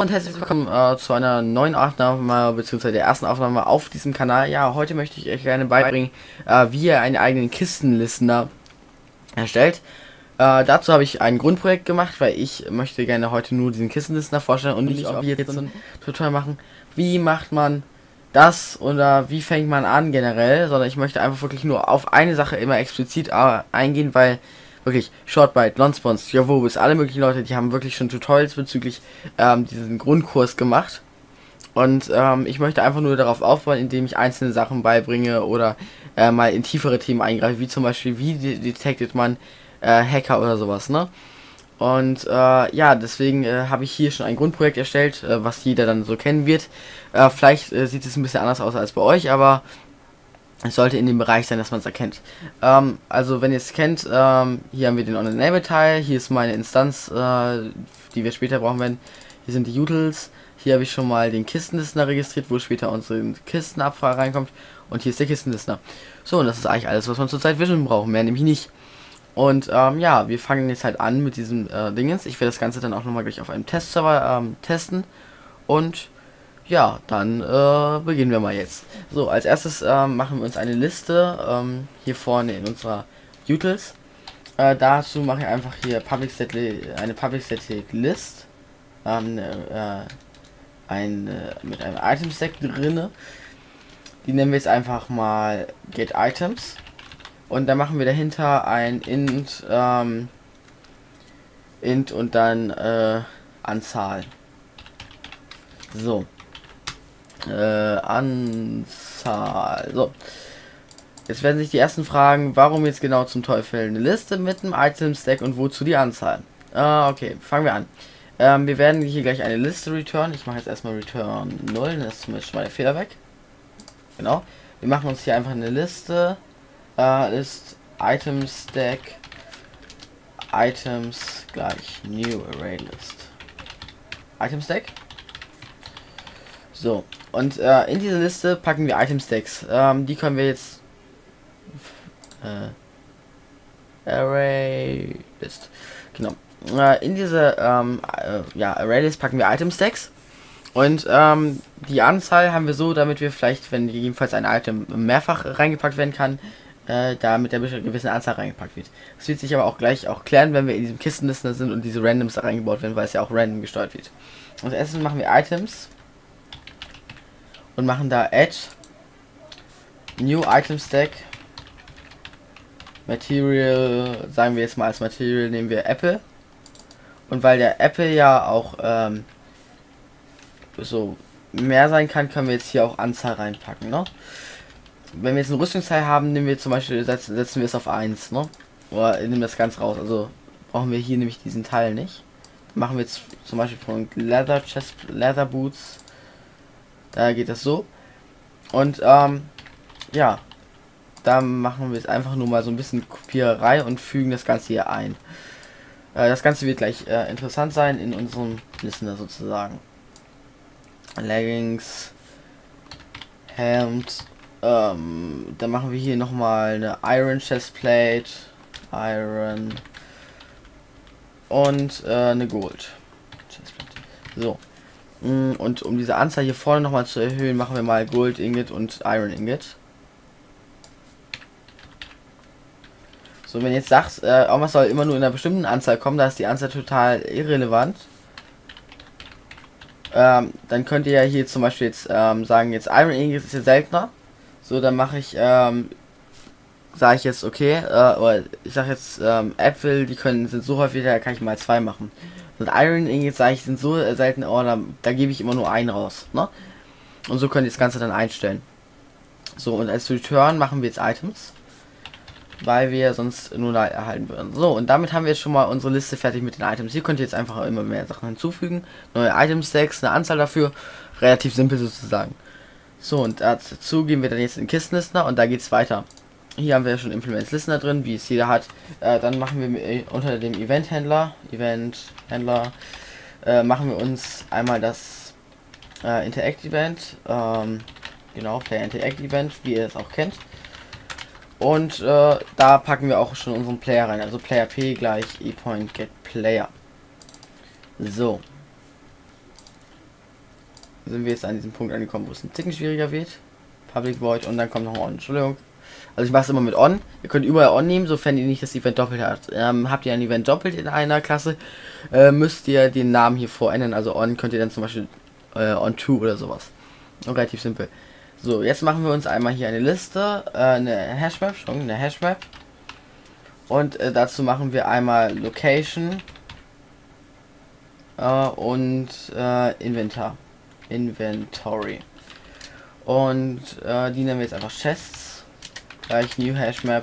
und herzlich willkommen zu einer neuen Aufnahme, beziehungsweise der ersten Aufnahme auf diesem Kanal. Ja, heute möchte ich euch gerne beibringen, wie ihr einen eigenen Kistenlistener erstellt. Dazu habe ich ein Grundprojekt gemacht, weil ich möchte gerne heute nur diesen Kistenlistener vorstellen und nicht, ob wir jetzt so ein Tutorial machen, wie macht man das oder wie fängt man an generell, sondern ich möchte einfach wirklich nur auf eine Sache immer explizit eingehen, weil wirklich Shortbite, Nonspons, Javobis, alle möglichen Leute, die haben wirklich schon Tutorials bezüglich diesen Grundkurs gemacht. Und ich möchte einfach nur darauf aufbauen, indem ich einzelne Sachen beibringe oder mal in tiefere Themen eingreife, wie zum Beispiel, wie detektet man Hacker oder sowas, ne? Und ja, deswegen habe ich hier schon ein Grundprojekt erstellt, was jeder dann so kennen wird. Vielleicht sieht es ein bisschen anders aus als bei euch, aber es sollte in dem Bereich sein, dass man es erkennt. Also wenn ihr es kennt, hier haben wir den On-Enable-Teil, hier ist meine Instanz, die wir später brauchen werden. Hier sind die Utils, hier habe ich schon mal den Kistenlistener registriert, wo später unsere Kistenabfrage reinkommt. Und hier ist der Kistenlistener. So, und das ist eigentlich alles, was man zurzeit Vision braucht, mehr nämlich nicht. Und ja, wir fangen jetzt halt an mit diesem Dingens. Ich werde das Ganze dann auch nochmal gleich auf einem Testserver testen. Und ja, dann beginnen wir mal jetzt. So, als erstes machen wir uns eine Liste hier vorne in unserer Utils. Dazu mache ich einfach hier eine Public Static List mit einem Item Stack drinne. Die nennen wir jetzt einfach mal Get Items. Und dann machen wir dahinter ein int und dann Anzahl. So. Anzahl. So. Jetzt werden sich die ersten fragen, warum jetzt genau zum Teufel eine Liste mit einem Item-Stack und wozu die Anzahl? Okay, fangen wir an. Wir werden hier gleich eine Liste return. Ich mache jetzt erstmal return 0, dann ist zumindest schon mal der Fehler weg. Genau. Wir machen uns hier einfach eine Liste. Ist Item-Stack Items gleich New Array List. Item-Stack. So, und in diese Liste packen wir Item Stacks. Die können wir jetzt Array List. Genau. In diese Array List packen wir Item Stacks. Und die Anzahl haben wir so, damit wir vielleicht, wenn jedenfalls ein Item mehrfach reingepackt werden kann, da mit der gewissen Anzahl reingepackt wird. Das wird sich aber auch gleich klären, wenn wir in diesem Kistenlistener sind und diese Randoms da reingebaut werden, weil es ja auch random gesteuert wird. Und als erstes machen wir Items. Und machen da add new item stack material, sagen wir jetzt mal als Material nehmen wir Apple, und weil der Apple ja auch so mehr sein kann, können wir jetzt hier auch Anzahl reinpacken, ne? Wenn wir jetzt ein Rüstungsteil haben, nehmen wir zum Beispiel, setzen wir es auf 1, ne? Oder nehmen das ganz raus, also brauchen wir hier nämlich diesen Teil nicht. Dann machen wir jetzt zum Beispiel von Leather Chest, Leather Boots. Da geht das so. Und ja, da machen wir jetzt einfach nur mal so ein bisschen Kopiererei und fügen das Ganze hier ein. Das Ganze wird gleich interessant sein in unserem Listener sozusagen. Leggings, Hemd, dann machen wir hier nochmal eine Iron Chestplate, Iron und eine Gold Chestplate. So. Und um diese Anzahl hier vorne nochmal zu erhöhen, machen wir mal Gold Ingot und Iron Ingot. So, wenn ihr jetzt sagt, irgendwas soll immer nur in einer bestimmten Anzahl kommen, da ist die Anzahl total irrelevant. Dann könnt ihr ja hier zum Beispiel jetzt sagen, jetzt Iron Ingot ist ja seltener. So, dann mache ich, sage ich jetzt okay, oder ich sage jetzt Äpfel, sind so häufig, da kann ich mal 2 machen. Und Iron Ingots, sage ich, sind so selten, oh, da gebe ich immer nur einen raus, ne? Und so könnt ihr das Ganze dann einstellen. So, und als Return machen wir jetzt Items, weil wir sonst nur da erhalten würden. So, und damit haben wir jetzt schon mal unsere Liste fertig mit den Items. Hier könnt ihr jetzt einfach immer mehr Sachen hinzufügen. Neue Item-Stacks, eine Anzahl dafür. Relativ simpel sozusagen. So, und dazu gehen wir dann jetzt in den Kistenlistener und da geht's weiter. Hier haben wir schon Implements Listener drin, wie es jeder hat. Dann machen wir unter dem Event-Händler, machen wir uns einmal das Interact-Event, genau, Player Interact-Event, wie ihr es auch kennt. Und da packen wir auch schon unseren Player rein, also Player P gleich ePoint Get Player. So. sind wir jetzt an diesem Punkt angekommen, wo es ein Ticken schwieriger wird. Public Void und dann kommt noch on. Entschuldigung. Also ich mache es immer mit on. Ihr könnt überall on nehmen, sofern ihr nicht das Event doppelt habt. Habt ihr ein Event doppelt in einer Klasse, müsst ihr den Namen hier vorändern. Also on könnt ihr dann zum Beispiel on to oder sowas. Und relativ simpel. So, jetzt machen wir uns einmal hier eine Liste, eine Hashmap, schon eine Hashmap. Und dazu machen wir einmal Location und Inventar. Inventory. Und die nennen wir jetzt einfach Chests. Gleich New Hashmap.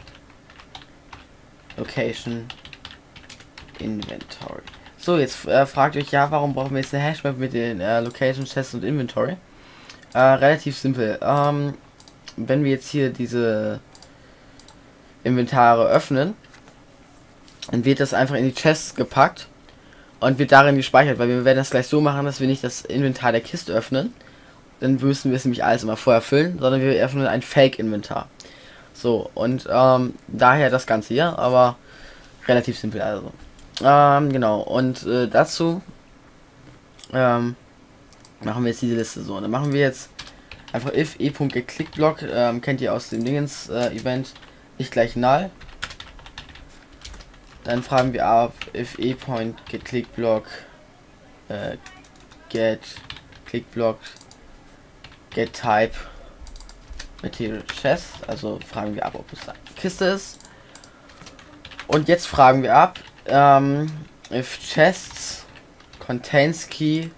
Location. Inventory. So, jetzt fragt euch ja, warum brauchen wir jetzt eine Hashmap mit den Location, Chests und Inventory? Relativ simpel. Wenn wir jetzt hier diese Inventare öffnen, dann wird das einfach in die Chests gepackt und wird darin gespeichert, weil wir werden das gleich so machen, dass wir nicht das Inventar der Kiste öffnen, dann müssen wir es nämlich alles immer vorher füllen, sondern wir öffnen ein Fake-Inventar. So, und daher das Ganze hier, aber relativ simpel also. Genau, und dazu machen wir jetzt diese Liste so. Und dann machen wir jetzt einfach if e.getClickBlock, kennt ihr aus dem Dingens Event, nicht gleich null. Dann fragen wir ab if e.getClickBlock get clickBlock get type material chest, also fragen wir ab, ob es eine Kiste ist. Und jetzt fragen wir ab if chests contains key,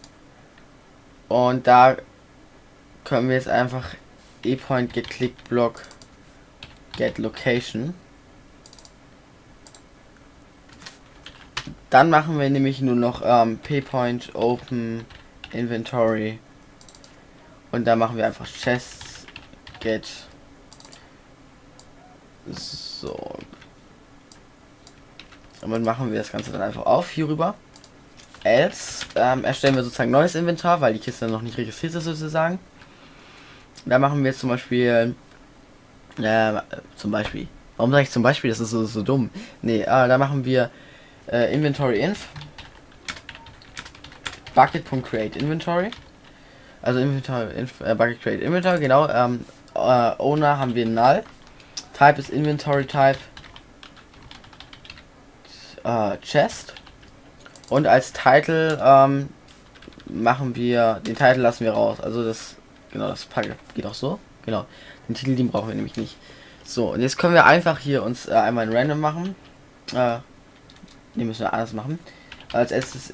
und da können wir jetzt einfach e.getClickBlock get location. Dann machen wir nämlich nur noch p.open inventory und da machen wir einfach chests get. So, und dann machen wir das Ganze dann einfach auf hier rüber. Else erstellen wir sozusagen neues Inventar, weil die Kiste noch nicht registriert ist sozusagen. Da machen wir jetzt zum Beispiel warum sage ich zum Beispiel, das ist so dumm. Nee, da machen wir Inventory Inf Bucket.create Inventory. Also Inventory Inf Bucket Create Inventory, genau. Owner haben wir null. Type ist Inventory Type Chest. Und als Title machen wir, den Titel lassen wir raus. Also das, genau, das geht auch so. Genau, den Titel, den brauchen wir nämlich nicht. So, und jetzt können wir einfach hier uns einmal ein Random machen. Den müssen wir anders machen. Als erstes,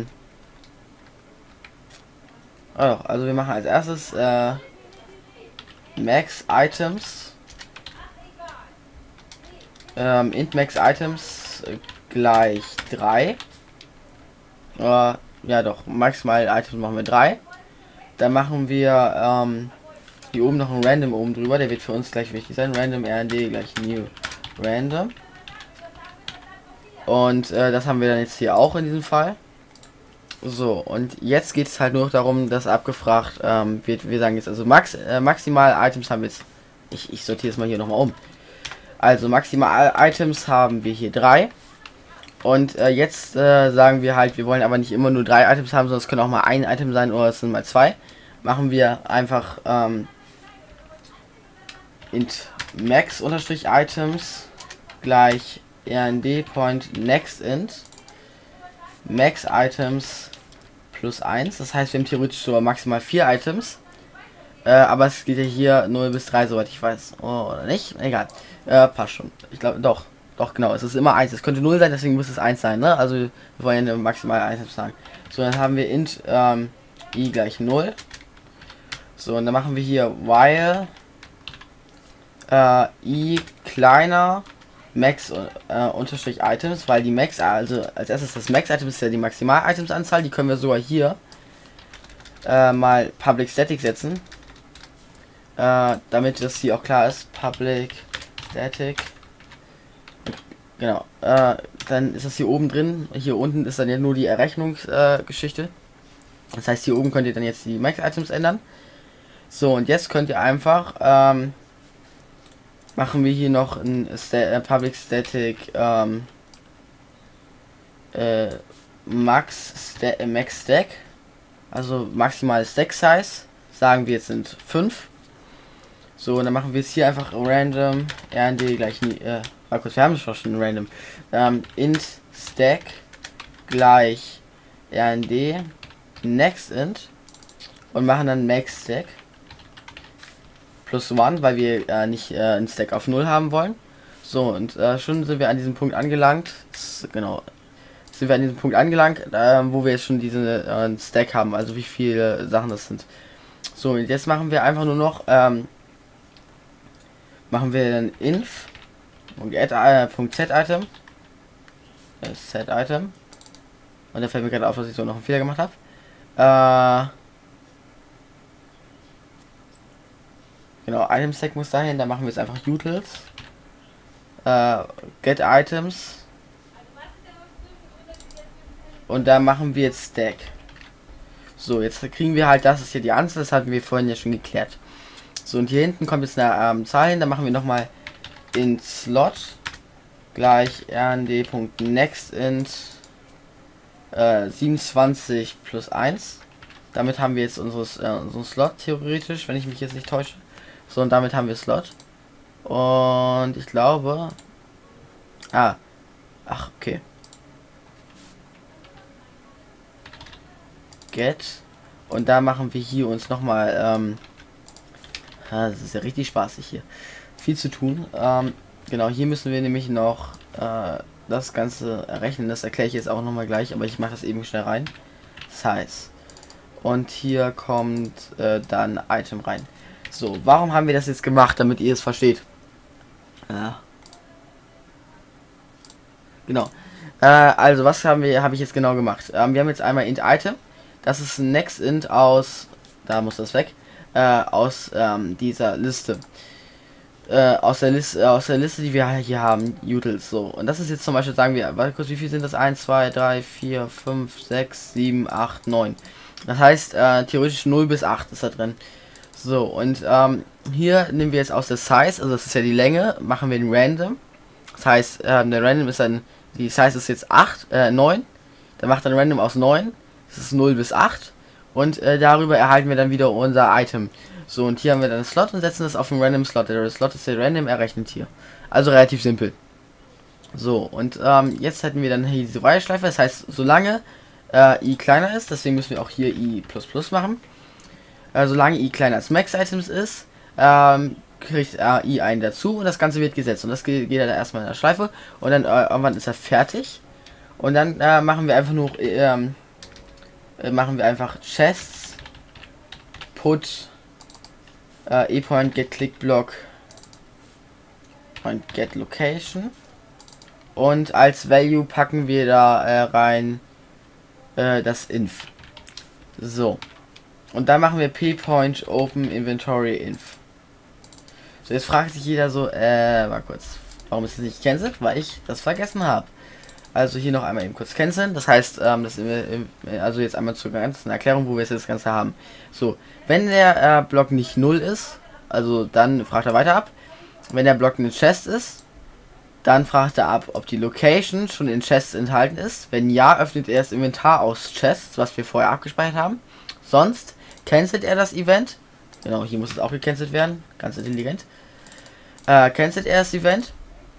also wir machen als erstes Max Items. Int Max Items gleich 3. Ja doch, maximal Items machen wir 3. Dann machen wir hier oben noch ein Random oben drüber, der wird für uns gleich wichtig sein. Random rnd gleich new random. Und das haben wir dann jetzt hier auch in diesem Fall. So, und jetzt geht es halt nur darum, dass abgefragt wird. Wir sagen jetzt also maximal Items haben wir jetzt. Ich sortiere es mal hier nochmal um. Also maximal Items haben wir hier 3. Und jetzt sagen wir halt, wir wollen aber nicht immer nur 3 Items haben, sondern es können auch mal ein Item sein oder es sind mal 2. Machen wir einfach int max_items gleich rnd.nextInt max items plus 1. Das heißt, wir haben theoretisch so maximal 4 Items. Aber es geht ja hier 0 bis 3, soweit ich weiß. Oh, oder nicht? Egal. Passt schon. Ich glaube, doch, genau. Es ist immer 1. Es könnte 0 sein, deswegen muss es 1 sein, ne? Also, wir wollen ja maximal Items sagen. So, dann haben wir int i gleich 0. So, und dann machen wir hier while i kleiner max unterstrich items, weil die max, also als erstes das max item ist ja die maximal items Anzahl, die können wir sogar hier mal public static setzen, damit das hier auch klar ist. Public static, genau, dann ist das hier oben drin. Hier unten ist dann ja nur die Errechnungsgeschichte. Das heißt, hier oben könnt ihr dann jetzt die max items ändern. So, und jetzt könnt ihr einfach machen wir hier noch ein public static max stack Also maximal Stack Size, sagen wir jetzt sind 5. So, und dann machen wir jetzt hier einfach random rnd gleich kurz, wir haben es schon random. Int stack gleich rnd next int und machen dann max stack plus 1, weil wir nicht ein Stack auf 0 haben wollen. So, und schon sind wir an diesem Punkt angelangt. Genau. Sind wir an diesem Punkt angelangt, wo wir jetzt schon diesen Stack haben, also wie viele Sachen das sind. So, und jetzt machen wir einfach nur noch, machen wir dann inf.set-item set-item und da fällt mir gerade auf, dass ich so noch einen Fehler gemacht habe. Genau, Item Stack muss dahin, da machen wir jetzt einfach utils get items und da machen wir jetzt Stack. So, jetzt kriegen wir halt, das ist hier die Anzahl, das hatten wir vorhin ja schon geklärt. So, und hier hinten kommt jetzt eine Zahl hin, da machen wir nochmal in Slot gleich rnd.nextInt 27 plus 1. Damit haben wir jetzt unseren Slot theoretisch, wenn ich mich jetzt nicht täusche. So, und damit haben wir Slot. Und ich glaube... okay. Get. Und da machen wir hier uns nochmal... das ist ja richtig spaßig hier. Viel zu tun. Genau, hier müssen wir nämlich noch das Ganze errechnen. Das erkläre ich jetzt auch nochmal gleich, aber ich mache das eben schnell rein. Size. Und hier kommt dann Item rein. So, warum haben wir das jetzt gemacht, damit ihr es versteht? Genau. Also, was habe ich jetzt genau gemacht? Wir haben jetzt einmal int Item. Das ist ein next int aus, da muss das weg, aus dieser Liste. Aus der Liste, die wir hier haben, utils. So, und das ist jetzt zum Beispiel, sagen wir, warte kurz, wie viel sind das? 1, 2, 3, 4, 5, 6, 7, 8, 9. Das heißt, theoretisch 0 bis 8 ist da drin. So, und hier nehmen wir jetzt aus der Size, also das ist ja die Länge, machen wir den Random. Das heißt, der Random ist dann, die Size ist jetzt 9. Dann macht dann Random aus 9. Das ist 0 bis 8. Und darüber erhalten wir dann wieder unser Item. So, und hier haben wir dann einen Slot und setzen das auf einen Random Slot. Der Slot ist der Random errechnet hier. Also relativ simpel. So, und jetzt hätten wir dann hier diese While-Schleife. Das heißt, solange i kleiner ist, deswegen müssen wir auch hier i++ machen. Solange i kleiner als Max Items ist, kriegt i einen dazu und das Ganze wird gesetzt. Und das geht dann erstmal in der Schleife und dann irgendwann ist er fertig. Und dann machen wir einfach nur chests put e-point get click block und get location und als Value packen wir da rein das inf. So, und dann machen wir p-point open inventory inf. So, jetzt fragt sich jeder so, mal kurz, warum ist das nicht cancelled? Weil ich das vergessen habe. Also hier noch einmal eben kurz canceln. Das heißt, also jetzt einmal zur ganzen Erklärung, wo wir jetzt das Ganze haben. So, wenn der Block nicht 0 ist, also dann fragt er weiter ab. Wenn der Block eine Chest ist, dann fragt er ab, ob die Location schon in Chests enthalten ist. Wenn ja, öffnet er das Inventar aus Chests, was wir vorher abgespeichert haben. Sonst cancelt er das Event. Genau, hier muss es auch gecancelt werden. Ganz intelligent. Cancelt er das Event.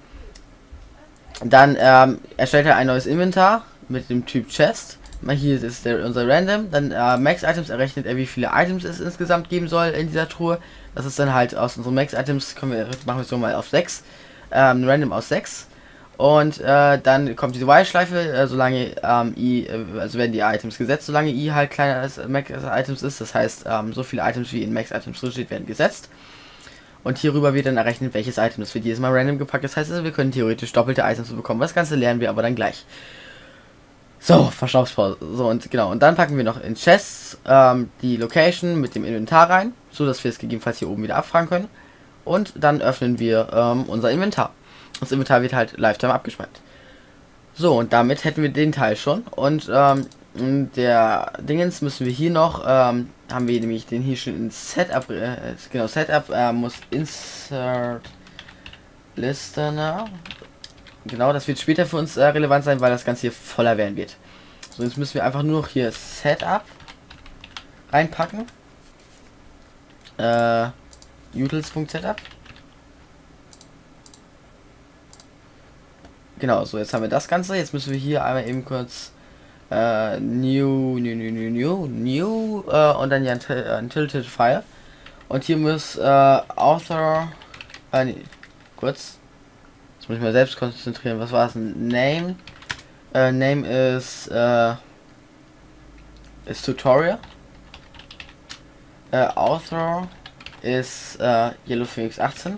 Dann erstellt er ein neues Inventar mit dem Typ Chest. Hier ist unser Random. Dann Max Items errechnet er, wie viele Items es insgesamt geben soll in dieser Truhe. Das ist dann halt aus unseren Max Items, machen wir so mal auf 6. Random aus 6. Und dann kommt diese While-Schleife, solange i, also werden die Items gesetzt, solange i halt kleiner als Max Items ist. Das heißt, so viele Items wie in Max Items drin steht, werden gesetzt. Und hierüber wird dann errechnet, welches Item das wird jedes Mal random gepackt. Das heißt, also, wir können theoretisch doppelte Items bekommen. Das Ganze lernen wir aber dann gleich. So, Verschnaufspause. So, und genau. Und dann packen wir noch in Chests die Location mit dem Inventar rein, so dass wir es gegebenenfalls hier oben wieder abfragen können. Und dann öffnen wir unser Inventar. Das Inventar wird halt Lifetime abgespeichert. So, und damit hätten wir den Teil schon. Und der Dingens müssen wir hier noch, haben wir nämlich den hier schon in Setup, genau, Setup muss Insert Listener. Genau, das wird später für uns relevant sein, weil das Ganze hier voller werden wird. So, jetzt müssen wir einfach nur noch hier Setup reinpacken. Utils.setup. Genau, so jetzt haben wir das Ganze. Jetzt müssen wir hier einmal eben kurz new und dann ja ein tilted File. Und hier muss author nee, kurz. Jetzt muss ich mal selbst konzentrieren. Was war es? Name. Name ist Tutorial. Author ist Yellow Phoenix 18.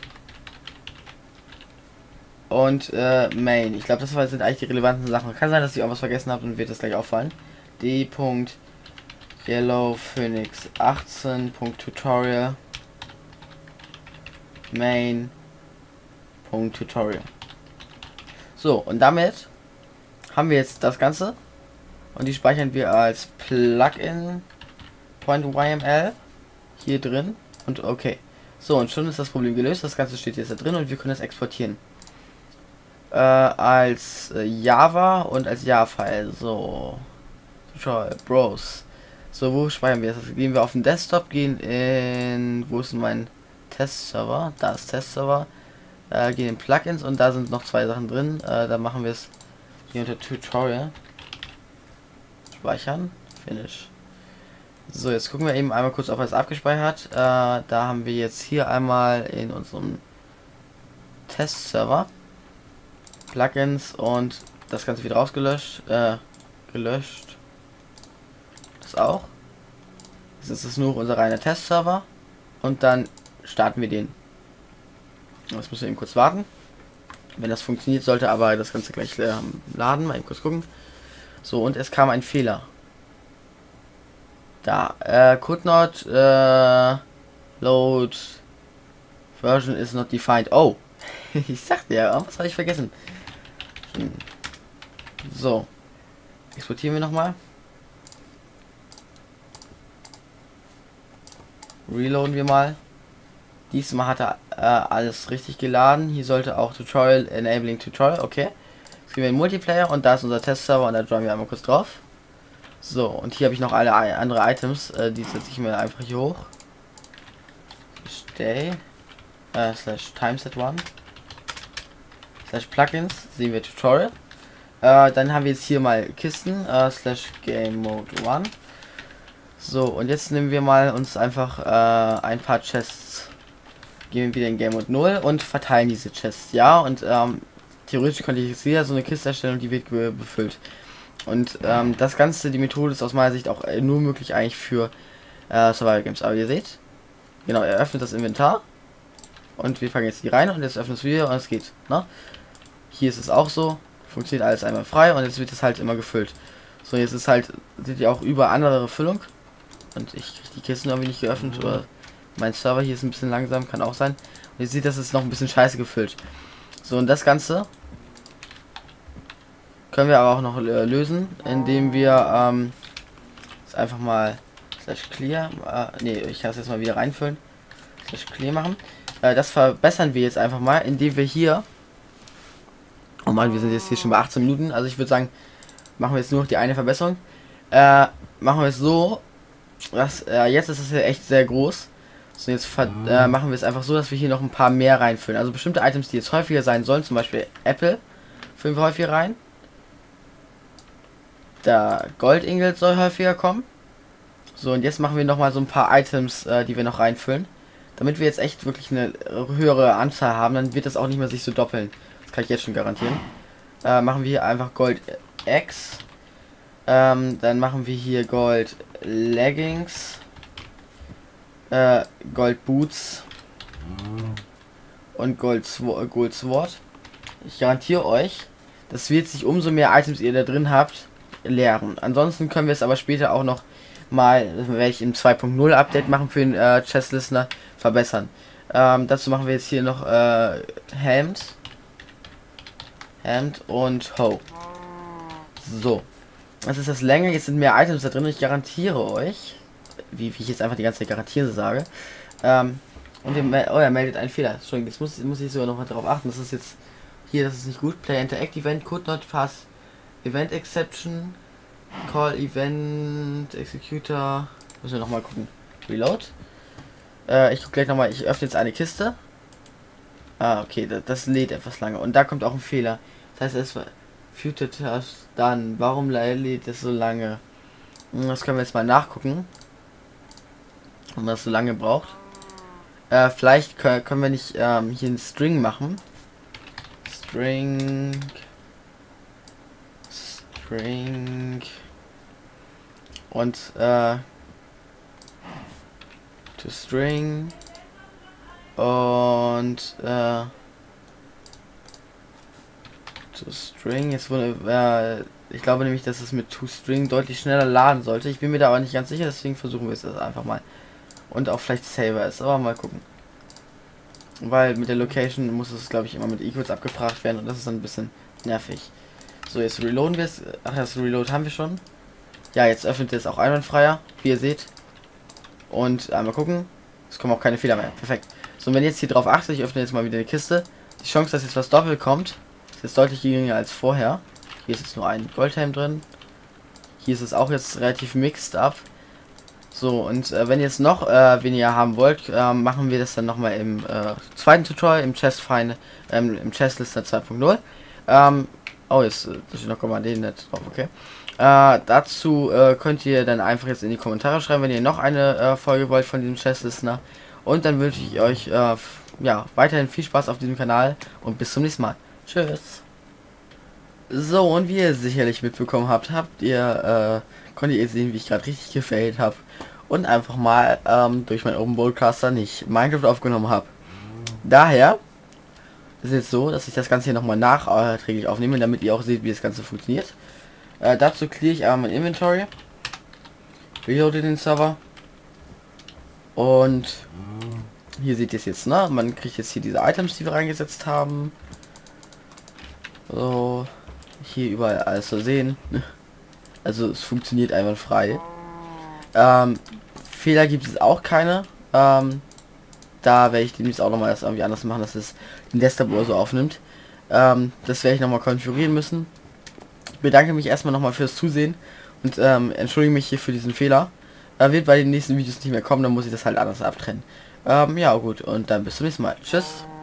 Und Main. Ich glaube, das sind eigentlich die relevanten Sachen. Kann sein, dass ich auch was vergessen habe und wird das gleich auffallen. D. Yellow Phoenix 18. Tutorial. Main. Tutorial. So, und damit haben wir jetzt das Ganze. Und die speichern wir als Plugin.yml hier drin. Und okay. So, und schon ist das Problem gelöst. Das Ganze steht jetzt da drin und wir können es exportieren. Als Java und als Java-File. So. Browse. So, wo speichern wir das? Gehen wir auf den Desktop, gehen in. Wo ist denn mein Testserver? Da ist Testserver. Gehen in Plugins und da sind noch zwei Sachen drin. Da machen wir es hier unter Tutorial. Speichern. Finish. So, jetzt gucken wir eben einmal kurz, ob er es abgespeichert hat. Da haben wir jetzt hier einmal in unserem Testserver Plugins und das Ganze wieder rausgelöscht. Gelöscht. Das auch. Jetzt ist es nur unser reiner Testserver. Und dann starten wir den. Jetzt müssen wir eben kurz warten. Wenn das funktioniert, sollte aber das Ganze gleich laden. Mal eben kurz gucken. So, und es kam ein Fehler. Da. Could not load version is not defined. Oh. Ich sagte ja, was habe ich vergessen? So. Exportieren wir nochmal. Reloaden wir mal. Diesmal hat er alles richtig geladen. Hier sollte auch Tutorial, Enabling Tutorial, okay. Jetzt gehen wir in Multiplayer und da ist unser Testserver und da drücken wir einmal kurz drauf. So, und hier habe ich noch alle andere Items, die setze ich mir einfach hier hoch. Stay, slash timeset1, slash plugins, sehen wir Tutorial. Dann haben wir jetzt hier mal Kisten, slash game mode 1. So, und jetzt nehmen wir mal uns einfach ein paar Chests. Gehen wir wieder in Game Mode 0 und verteilen diese Chests, ja, und theoretisch könnte ich jetzt wieder so eine Kiste erstellen und die wird befüllt. Und das Ganze, die Methode ist aus meiner Sicht auch nur möglich eigentlich für Survival Games. Aber ihr seht, genau, er öffnet das Inventar und wir fangen jetzt die rein und jetzt öffnet es wieder und es geht. Ne? Hier ist es auch so, funktioniert alles einmal frei und jetzt wird es halt immer gefüllt. So, jetzt ist halt, seht ihr auch über andere Füllung und ich kriege die Kisten irgendwie nicht geöffnet oder mein Server hier ist ein bisschen langsam, kann auch sein. Und ihr seht, das ist noch ein bisschen scheiße gefüllt. So, und das Ganze können wir aber auch noch lösen, indem wir jetzt einfach mal slash clear, ich kann es jetzt mal wieder reinfüllen, slash clear machen. Das verbessern wir jetzt einfach mal, indem wir hier, oh Mann, wir sind jetzt hier schon bei 18 Minuten, also ich würde sagen, machen wir jetzt nur noch die eine Verbesserung. Machen wir es so, dass jetzt ist es ja echt sehr groß. So, jetzt machen wir es einfach so, dass wir hier noch ein paar mehr reinfüllen. Also bestimmte Items, die jetzt häufiger sein sollen, zum Beispiel Apple, füllen wir häufiger rein. Der Goldingel soll häufiger kommen. So, und jetzt machen wir noch mal so ein paar Items, die wir noch reinfüllen. Damit wir jetzt echt wirklich eine höhere Anzahl haben, dann wird das auch nicht mehr sich so doppeln. Das kann ich jetzt schon garantieren. Machen wir hier einfach Gold X. Dann machen wir hier Gold Leggings. Gold Boots. Und Gold Sword. Ich garantiere euch, das wird sich umso mehr Items ihr da drin habt, leeren. Ansonsten können wir es aber später auch noch mal, das werde ich im 2.0 Update machen für den Chest-Listener, verbessern. Dazu machen wir jetzt hier noch Hemd und Hoe. So. Das ist das länger, jetzt sind mehr Items da drin. Ich garantiere euch, wie ich jetzt einfach die ganze Zeit garantiere sage, und er meldet einen Fehler. Entschuldigung, jetzt muss ich sogar noch mal darauf achten. Das ist jetzt hier, das ist nicht gut. Play Interact Event could not pass Event Exception. Call Event Executor Müssen wir nochmal gucken. Reload. Ich gucke gleich nochmal. Ich öffne jetzt eine Kiste. Ah, okay, das lädt etwas lange. Und da kommt auch ein Fehler. Das heißt, es war Future Task dann. Warum lädt es so lange? Das können wir jetzt mal nachgucken. Warum das so lange braucht. Vielleicht können wir nicht hier einen String machen. String. Und to string. Und to string. Jetzt wurde ich glaube nämlich, dass es mit to string deutlich schneller laden sollte. Ich bin mir da aber nicht ganz sicher, deswegen versuchen wir es jetzt einfach mal. Und auch vielleicht saver ist, aber mal gucken. Weil mit der Location muss es, glaube ich, immer mit Equals abgefragt werden und das ist dann ein bisschen nervig. So, jetzt reloaden wir es. Ach, das Reload haben wir schon. Ja, jetzt öffnet es auch einwandfreier, wie ihr seht. Und einmal gucken. Es kommen auch keine Fehler mehr. Perfekt. So, und wenn ihr jetzt hier drauf achtet, ich öffne jetzt mal wieder die Kiste. Die Chance, dass jetzt was doppelt kommt, ist jetzt deutlich geringer als vorher. Hier ist jetzt nur ein Goldhelm drin. Hier ist es auch jetzt relativ mixed up. So, und wenn ihr es noch weniger haben wollt, machen wir das dann nochmal im zweiten Tutorial, im Chestfinder, im Chestlister 2.0. Oh, jetzt steht noch Kommandien nicht drauf, okay. Dazu könnt ihr dann einfach jetzt in die Kommentare schreiben, wenn ihr noch eine Folge wollt von diesem Chestlistener. Und dann wünsche ich euch ja, weiterhin viel Spaß auf diesem Kanal und bis zum nächsten Mal. Tschüss. So, und wie ihr sicherlich mitbekommen habt, konntet ihr sehen, wie ich gerade richtig gefailt habe und einfach mal durch meinen Open Broadcaster nicht Minecraft aufgenommen habe. Daher ist es jetzt so, dass ich das Ganze hier nochmal nachträglich aufnehme, damit ihr auch seht, wie das Ganze funktioniert. Dazu clear ich aber mein Inventory, reloade den Server und hier seht ihr es jetzt, ne? Man kriegt jetzt hier diese Items, die wir reingesetzt haben. So, hier überall alles zu sehen. Also es funktioniert einwandfrei. Fehler gibt es auch keine. Da werde ich demnächst auch nochmal das irgendwie anders machen, dass es den Desktop oder so aufnimmt. Das werde ich nochmal konfigurieren müssen. Ich bedanke mich erstmal nochmal fürs Zusehen und entschuldige mich hier für diesen Fehler. Wird bei den nächsten Videos nicht mehr kommen, dann muss ich das halt anders abtrennen. Ja gut, und dann bis zum nächsten Mal. Tschüss.